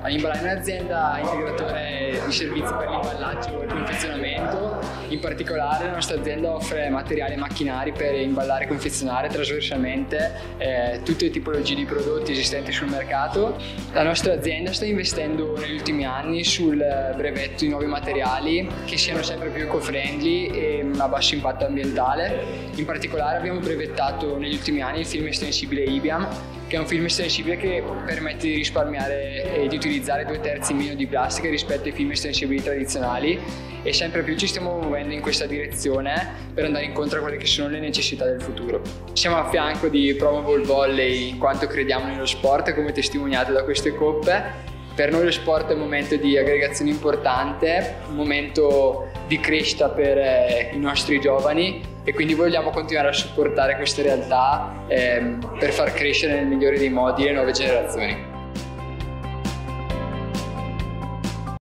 Imballare è un'azienda integratore di servizi per l'imballaggio e il confezionamento. In particolare la nostra azienda offre materiali e macchinari per imballare e confezionare trasversalmente tutte le tipologie di prodotti esistenti sul mercato. La nostra azienda sta investendo negli ultimi anni sul brevetto di nuovi materiali che siano sempre più eco-friendly e a basso impatto ambientale. In particolare abbiamo brevettato negli ultimi anni il film estensibile Ibiam, che è un film estensibile che permette di risparmiare e di utilizzare 2/3 meno di plastica rispetto ai film estensibili tradizionali, e sempre più ci stiamo muovendo in questa direzione per andare incontro a quelle che sono le necessità del futuro. Siamo a fianco di Promoball Volley in quanto crediamo nello sport, come testimoniato da queste coppe. Per noi lo sport è un momento di aggregazione importante, un momento di crescita per i nostri giovani, e quindi vogliamo continuare a supportare queste realtà per far crescere nel migliore dei modi le nuove generazioni.